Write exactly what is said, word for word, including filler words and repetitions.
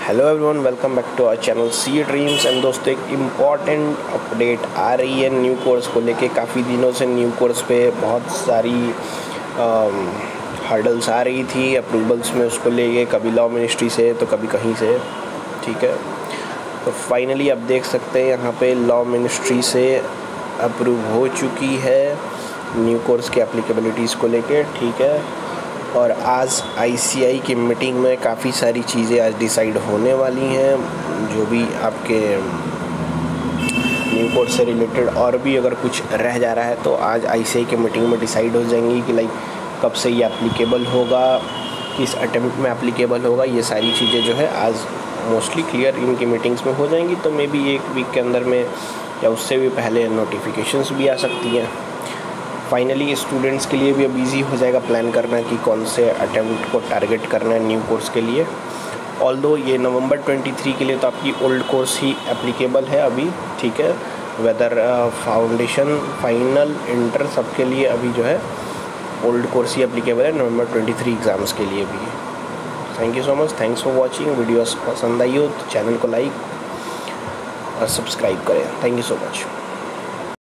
Hello everyone, welcome back to our channel C dreams. And दोस्तों, एक important update आ रही है न्यू कोर्स को लेके। काफ़ी दिनों से न्यू कोर्स पे बहुत सारी हर्डल्स आ रही थी अप्रूवल्स में उसको लेके, कभी लॉ मिनिस्ट्री से तो कभी कहीं से। ठीक है, तो फाइनली आप देख सकते हैं यहाँ पे लॉ मिनिस्ट्री से अप्रूव हो चुकी है न्यू कोर्स की एप्लीकेबिलिटीज़ को लेके। ठीक है, और आज आई सी आई की मीटिंग में काफ़ी सारी चीज़ें आज डिसाइड होने वाली हैं। जो भी आपके न्यू कोर्स से रिलेटेड और भी अगर कुछ रह जा रहा है तो आज आई सी आई की मीटिंग में डिसाइड हो जाएंगी कि लाइक कब से ये एप्लीकेबल होगा, किस अटेम्प्ट में एप्लीकेबल होगा। ये सारी चीज़ें जो है आज मोस्टली क्लियर इनकी मीटिंग्स में हो जाएंगी। तो मे बी एक वीक के अंदर में या उससे भी पहले नोटिफिकेशंस भी आ सकती हैं। फाइनली स्टूडेंट्स के लिए भी अब ईजी हो जाएगा प्लान करना कि कौन से अटेम्प्ट को टारगेट करना है न्यू कोर्स के लिए। ऑल्दो ये नवंबर तेईस के लिए तो आपकी ओल्ड कोर्स ही एप्लीकेबल है अभी। ठीक है, वेदर फाउंडेशन, फाइनल, इंटर सबके लिए अभी जो है ओल्ड कोर्स ही एप्लीकेबल है नवंबर तेईस एग्ज़ाम्स के लिए भी। Thank you so much, thanks for watching. Videos पसंद आई हो तो चैनल को लाइक और सब्सक्राइब करें। Thank you so much.